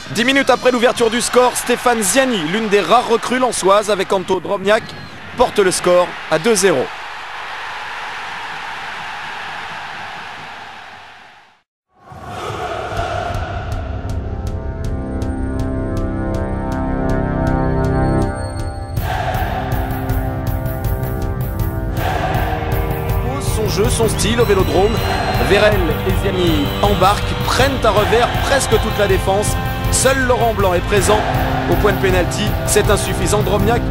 10 minutes après l'ouverture du score, Stéphane Ziani, l'une des rares recrues lensoises avec Anto Drobniak, porte le score à 2-0. Son jeu, son style au Vélodrome, Vérel et Ziani embarquent, prennent à revers presque toute la défense. Seul Laurent Blanc est présent au point de pénalty. C'est insuffisant. Drobniak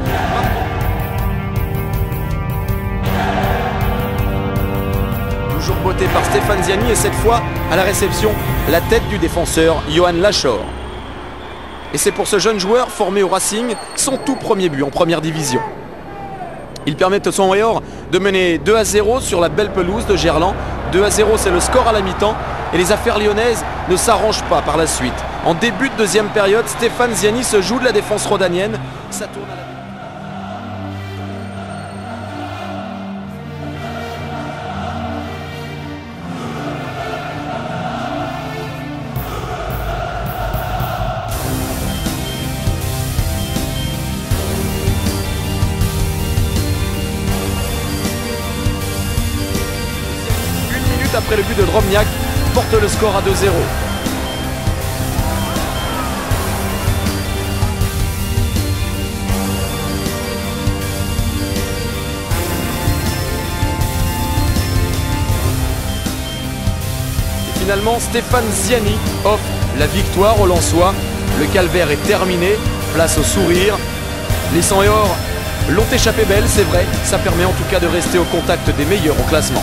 toujours botté par Stéphane Ziani et cette fois à la réception la tête du défenseur Johan Lachor. Et c'est pour ce jeune joueur formé au Racing son tout premier but en première division. Il permet à son Héor de mener 2-0 sur la belle pelouse de Gerland. 2-0, c'est le score à la mi-temps et les affaires lyonnaises ne s'arrangent pas par la suite. En début de deuxième période, Stéphane Ziani se joue de la défense rhodanienne. Ça tourne à la... Après le but de Drobniak, porte le score à 2-0. Et finalement, Stéphane Ziani offre la victoire aux Lensois. Le calvaire est terminé, place au sourire. Les 100 et or l'ont échappé belle, c'est vrai. Ça permet en tout cas de rester au contact des meilleurs au classement.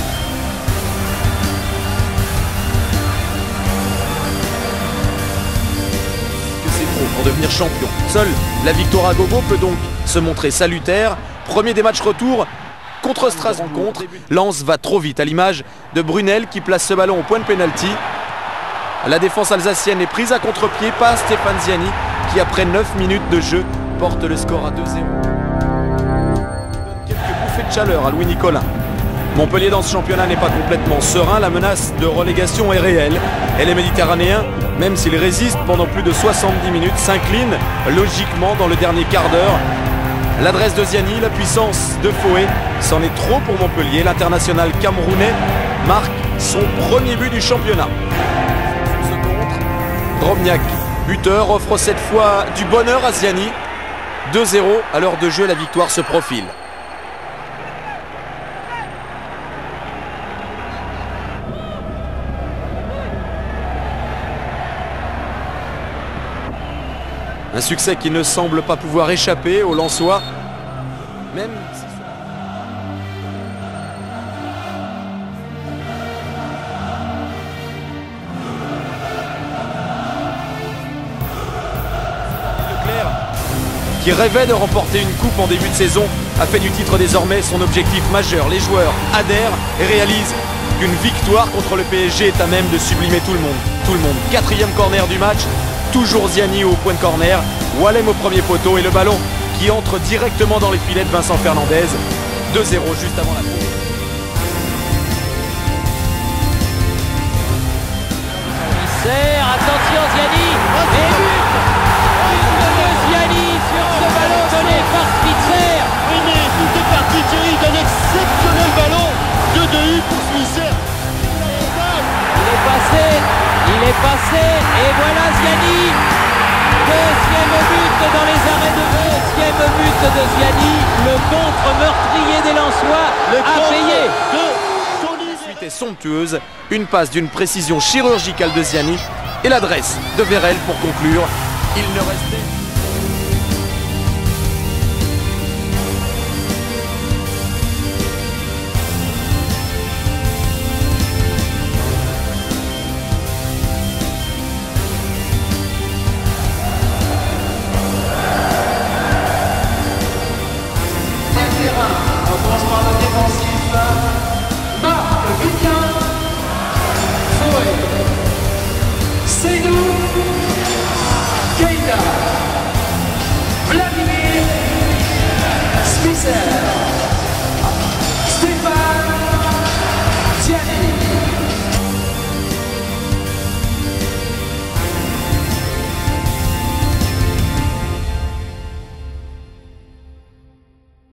Pour devenir champion. Seule la victoire à gogo peut donc se montrer salutaire. Premier des matchs retour contre Strasbourg. Lens va trop vite à l'image de Brunel qui place ce ballon au point de pénalty. La défense alsacienne est prise à contre-pied par Stéphane Ziani qui après 9 minutes de jeu porte le score à 2-0. Quelques bouffées de chaleur à Louis Nicolin. Montpellier dans ce championnat n'est pas complètement serein, la menace de relégation est réelle. Et les Méditerranéens, même s'ils résistent pendant plus de 70 minutes, s'inclinent logiquement dans le dernier quart d'heure. L'adresse de Ziani, la puissance de Foé, c'en est trop pour Montpellier. L'international camerounais marque son premier but du championnat. Drobniak, buteur, offre cette fois du bonheur à Ziani. 2-0, à l'heure de jeu, la victoire se profile. Un succès qui ne semble pas pouvoir échapper aux Lensois, même si... Leclerc, qui rêvait de remporter une coupe en début de saison, a fait du titre désormais son objectif majeur. Les joueurs adhèrent et réalisent qu'une victoire contre le PSG est à même de sublimer tout le monde. Tout le monde. 4e corner du match. Toujours Ziani au point de corner, Wallem au premier poteau et le ballon qui entre directement dans les filets de Vincent Fernandez. 2-0 juste avant la pause. Attention Ziani et but de Ziani sur ce ballon donné par Spitzer. Oui mais tout est parti Thierry d'un exceptionnel ballon. 2-2 pour Spitzer. Il est passé et voilà Ziani. Deuxième but dans les arrêts de jeu. Deuxième but de Ziani. Le contre-meurtrier des Lensois a payé. La suite est somptueuse. Une passe d'une précision chirurgicale de Ziani et l'adresse de Vérel pour conclure. Il ne restait